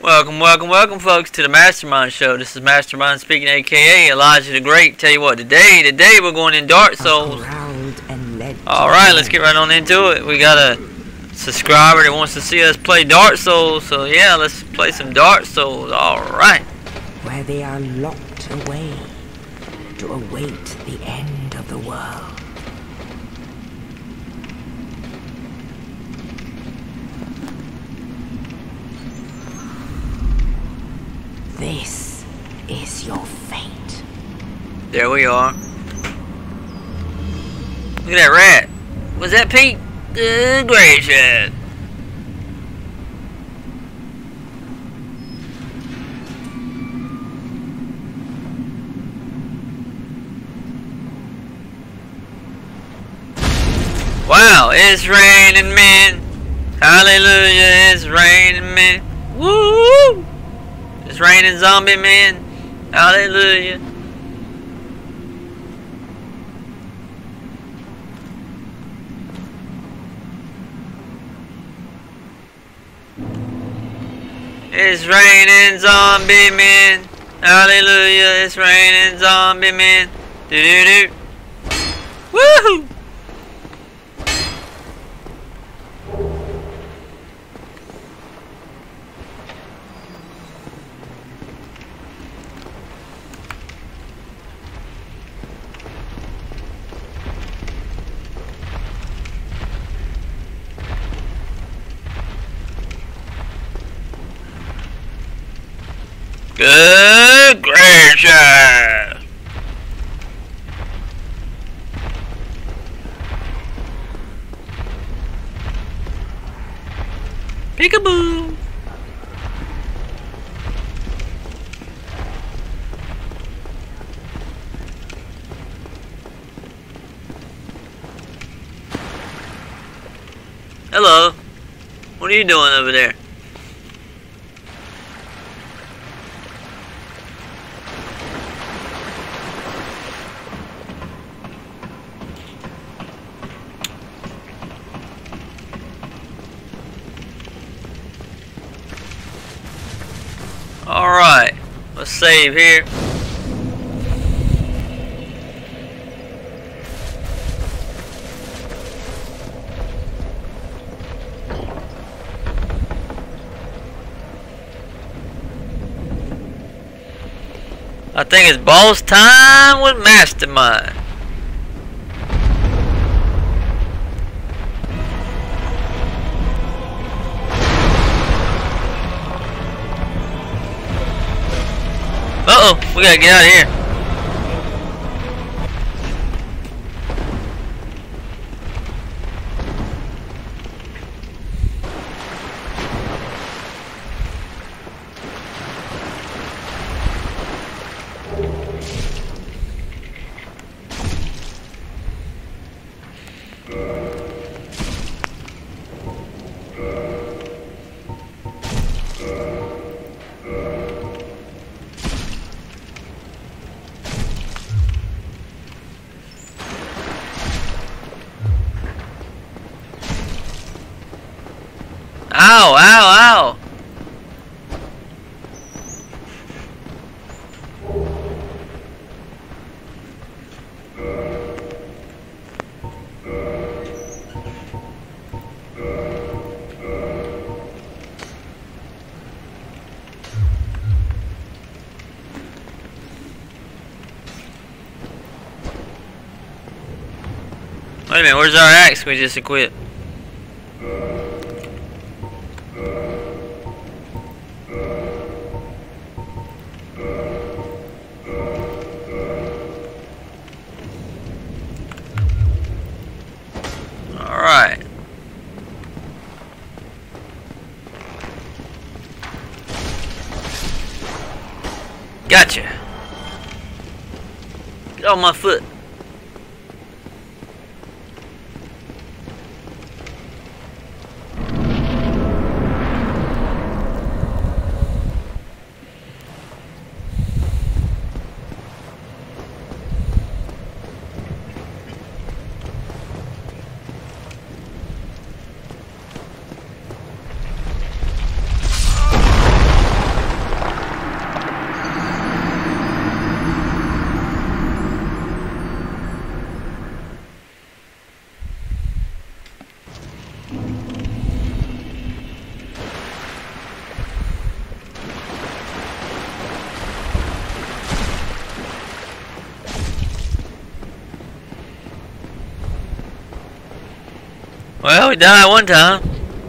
Welcome, folks, to the Mastermind Show. This is Mastermind speaking, aka Elijah the Great. Tell you what, today we're going in Dark Souls. Alright, let's get right on into it. We got a subscriber that wants to see us play Dark Souls, so yeah, let's play some Dark Souls. Alright. Where they are locked away to await the end of the world. This is your fate. There we are. Look at that rat. Was that Pete? Good gracious. Wow, it's raining men. Hallelujah, it's raining men. Woo! It's raining zombie men. Hallelujah. It's raining zombie men. Hallelujah. It's raining zombie men. Do-do-do. Woohoo! Good gracious! Peekaboo! Hello. What are you doing over there? Alright, let's save here. I think it's boss time with Mastermind. Uh-oh, we gotta get out of here. Ow, ow, ow! Wait a minute, where's our axe we just equipped? Alright. Gotcha. Get off my foot. Well, we died one time.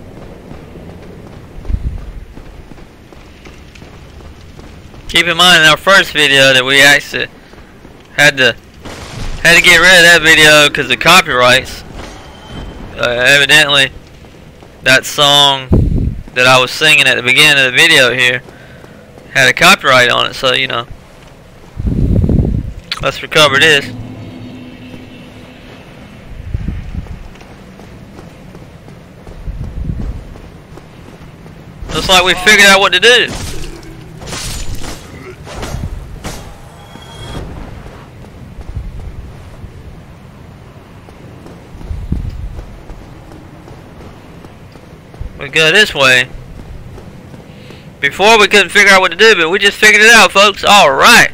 Keep in mind in our first video that we actually had to get rid of that video because of copyrights. Evidently, that song that I was singing at the beginning of the video here had a copyright on it, so you know. Let's recover this. Looks like we figured out what to do. We go this way. Before we couldn't figure out what to do, but we just figured it out, folks. Alright.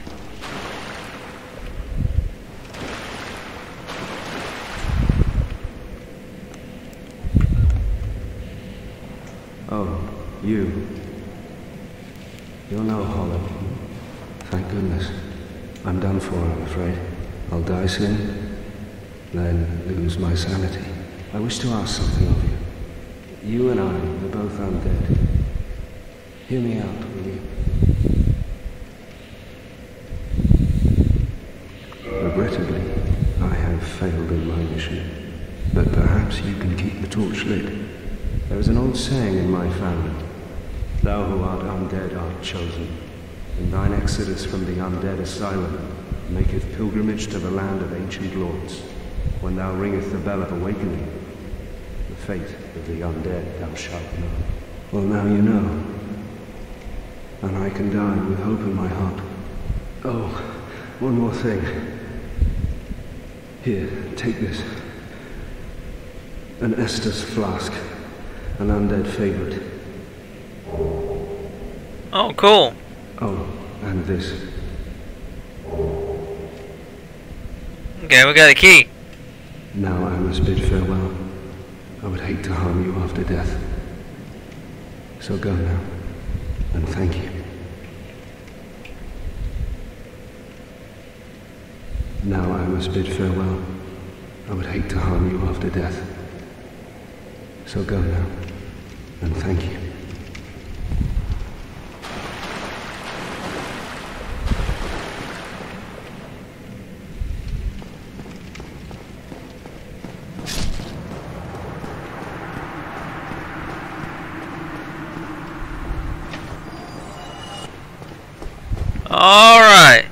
Oh, you. You're no Hollow. Thank goodness. I'm done for, I'm afraid. I'll die soon, then lose my sanity. I wish to ask something of you. You and I are both undead. Hear me out, will you? Regrettably, I have failed in my mission, but perhaps you can keep the torch lit. There is an old saying in my family, thou who art undead art chosen, and thine exodus from the undead asylum maketh pilgrimage to the land of ancient lords. When thou ringest the bell of awakening, the fate of the undead thou shalt know. Well, now you know. And I can die with hope in my heart. Oh, one more thing. Here, take this. An Estus flask. An undead favorite. Oh, cool. Oh, and this. Okay, we got a key. Now I must bid farewell. I would hate to harm you after death. So go now, and thank you. Now I must bid farewell. I would hate to harm you after death. So go now, and thank you. All right.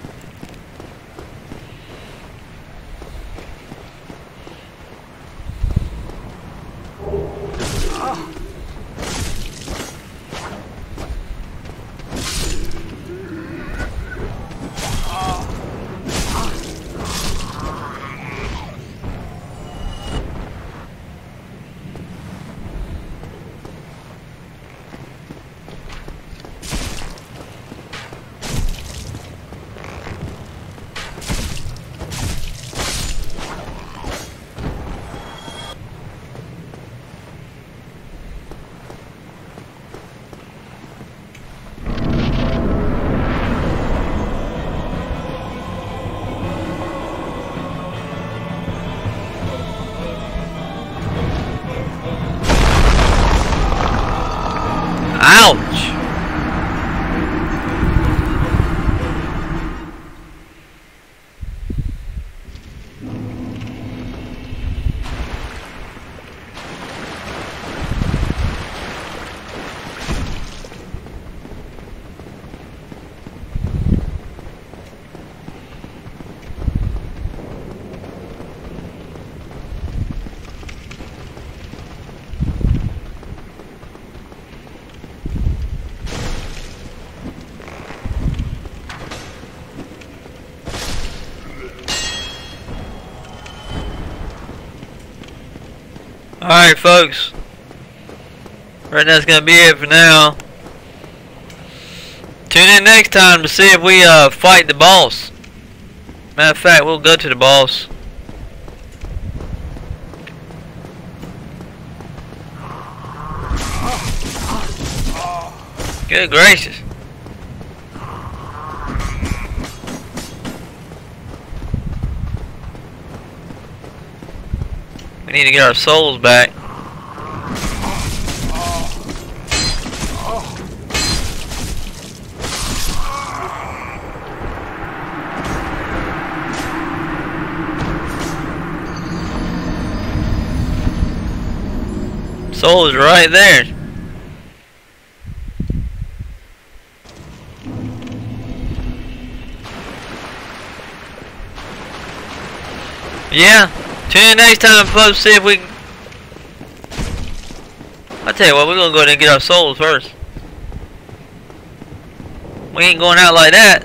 Ouch! Alright, folks. Right, that's gonna be it for now. Tune in next time to see if we fight the boss. Matter of fact, we'll go to the boss. Good gracious. We need to get our souls back. Soul is right there. Yeah. Tune in next time, folks. See if we can. I tell you what, we're gonna go ahead and get our souls first. We ain't going out like that.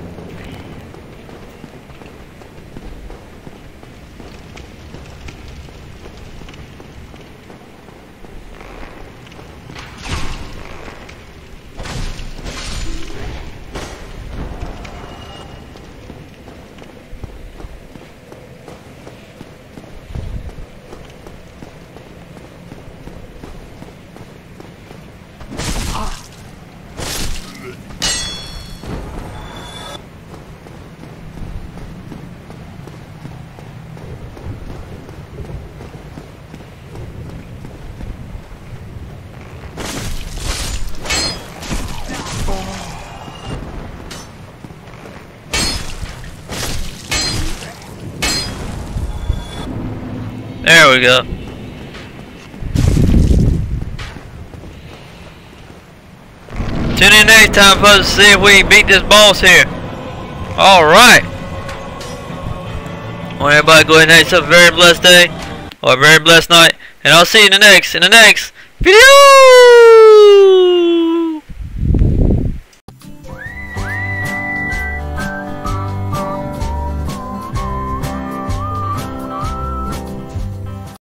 There we go. Tune in next time, folks, to see if we beat this boss here. Alright. I want everybody to go ahead and have yourself a very blessed day or a very blessed night. And I'll see you in the next video.